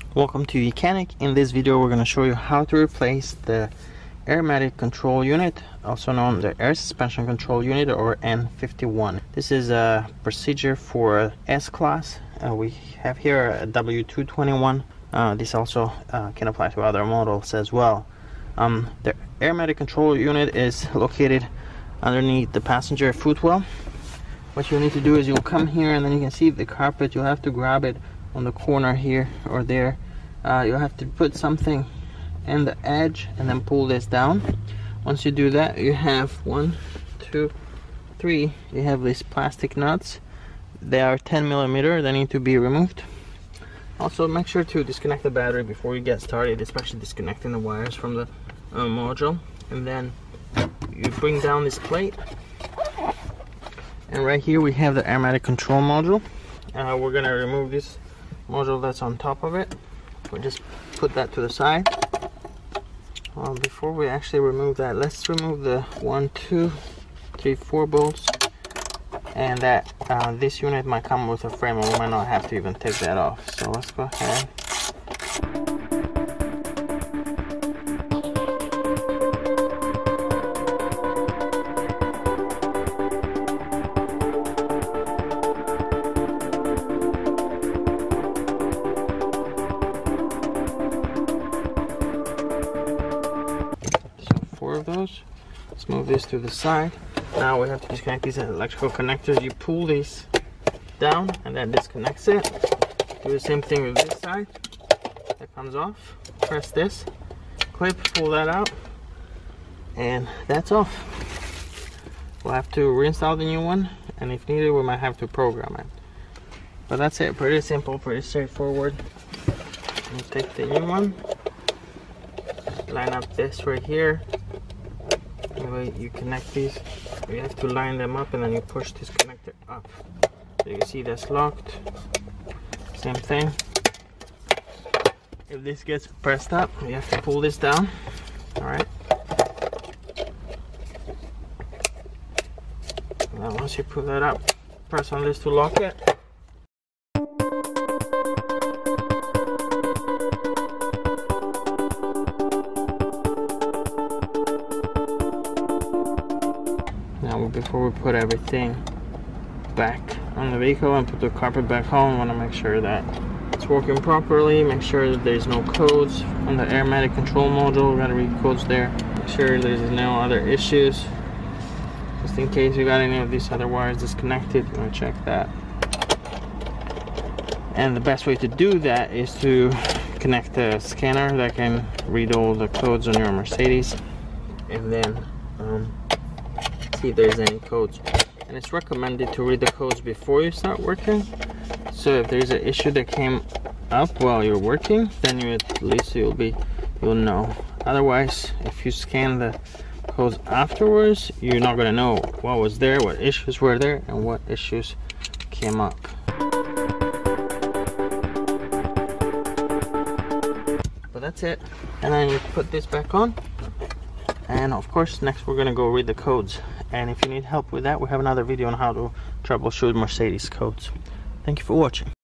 Welcome to YOUCANIC. In this video we're going to show you how to replace the Airmatic control unit, also known as the air suspension control unit, or N51. This is a procedure for S-Class. We have here a W221. This also can apply to other models as well. The Airmatic control unit is located underneath the passenger footwell. What you need to do is you'll come here and then you can see the carpet. You'll have to grab it on the corner here or there. You'll have to put something in the edge and then pull this down. Once you do that, you have 1, 2, 3. You have these plastic nuts. They are 10mm. They need to be removed. Also, make sure to disconnect the battery before you get started, especially disconnecting the wires from the module. And then you bring down this plate, and right here we have the Airmatic control module. We're gonna remove this module that's on top of it. We'll just put that to the side. Before we actually remove that, let's remove the 1, 2, 3, 4 bolts, and that this unit might come with a frame, and we might not have to even take that off. So let's go ahead. Of those. Let's move this to the side. Now we have to disconnect these electrical connectors. You pull these down and that disconnects it. Do the same thing with this side. That comes off. Press this clip, pull that out, and that's off. We'll have to reinstall the new one, and if needed we might have to program it. But that's it. Pretty simple, pretty straightforward. We'll take the new one, line up this right here. Anyway, you connect these. You have to line them up, and then you push this connector up. So you can see that's locked. Same thing. If this gets pressed up, you have to pull this down. Alright. Now once you pull that up, press on this to lock it. Now before we put everything back on the vehicle and put the carpet back on, we want to make sure that it's working properly. Make sure that there's no codes on the Airmatic control module. We gotta read codes there. Make sure there's no other issues. Just in case you got any of these other wires disconnected, you want to check that. And the best way to do that is to connect a scanner that can read all the codes on your Mercedes, and then see if there's any codes. And it's recommended to read the codes before you start working, so if there's an issue that came up while you're working, then you at least you'll know. Otherwise, if you scan the codes afterwards, you're not going to know what was there, what issues were there, and what issues came up. But that's it. And then you put this back on. And of course, next we're gonna go read the codes. And if you need help with that, we have another video on how to troubleshoot Mercedes codes. Thank you for watching.